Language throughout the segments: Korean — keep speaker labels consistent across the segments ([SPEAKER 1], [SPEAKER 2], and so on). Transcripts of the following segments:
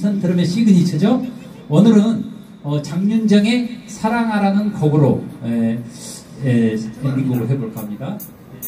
[SPEAKER 1] 선드럼의 시그니처죠. 오늘은 장윤정의 사랑하라는 곡으로 엔딩곡을 해볼까 합니다.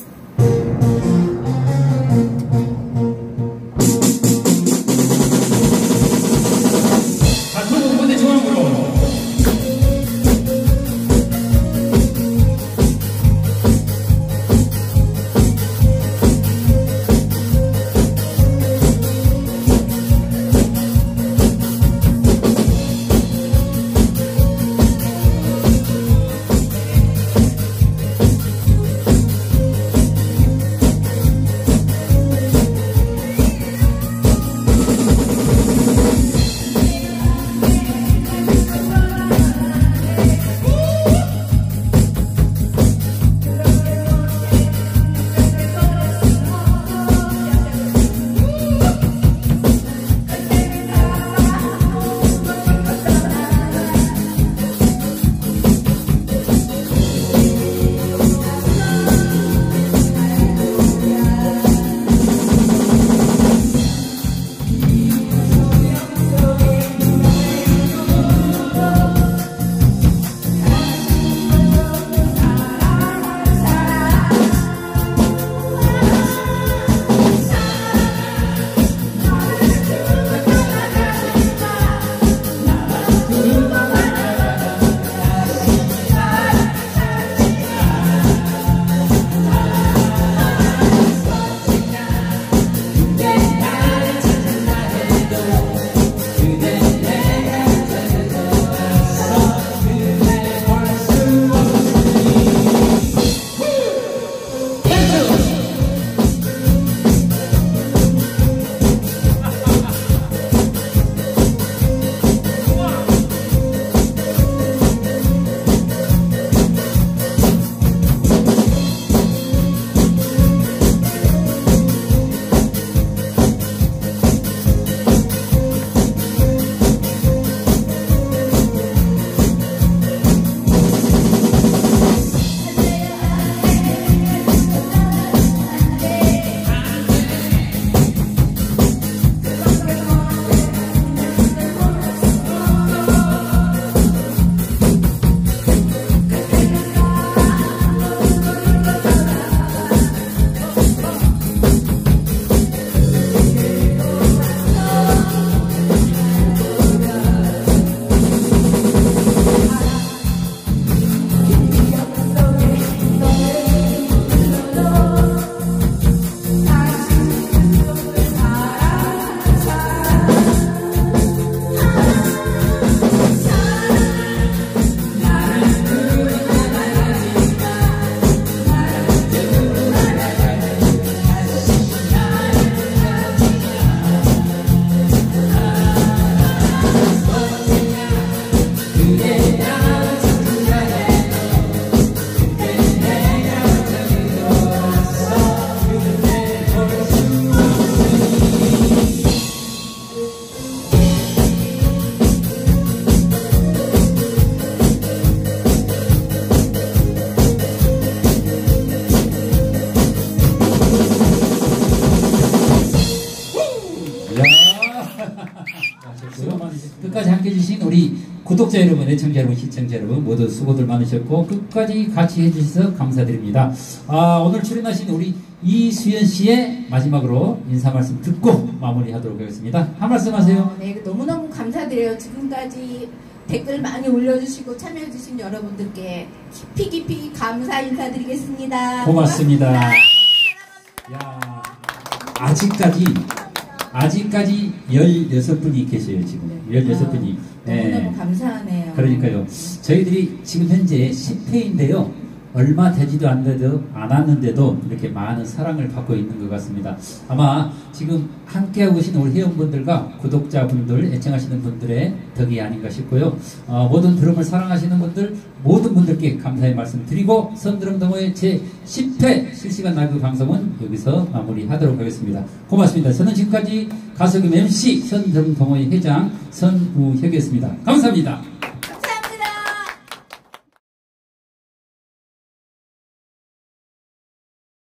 [SPEAKER 1] 끝까지 함께 해주신 우리 구독자 여러분, 애청자 여러분, 시청자 여러분 모두 수고들 많으셨고 끝까지 같이 해주셔서 감사드립니다. 오늘 출연하신 우리 이수연 씨의 마지막으로 인사 말씀 듣고 마무리하도록 하겠습니다. 한 말씀 하세요.
[SPEAKER 2] 네, 너무너무 감사드려요. 지금까지 댓글 많이 올려주시고 참여해주신 여러분들께 깊이 감사 인사드리겠습니다.
[SPEAKER 1] 고맙습니다. 야, 아직까지 16분이 계세요, 지금. 16분이.
[SPEAKER 2] 너무너무 감사하네요.
[SPEAKER 1] 그러니까요. 저희들이 지금 현재 10회인데요. 얼마 되지도 않았는데도 이렇게 많은 사랑을 받고 있는 것 같습니다. 아마 지금 함께하고 계신 우리 회원분들과 구독자분들, 애청하시는 분들의 덕이 아닌가 싶고요. 모든 드럼을 사랑하시는 분들, 모든 분들께 감사의 말씀 드리고 선드럼 동호회 제 10회 실시간 라이브 방송은 여기서 마무리하도록 하겠습니다. 고맙습니다. 저는 지금까지 가수겸 MC 선드럼 동호회 회장 선우혁이었습니다. 감사합니다.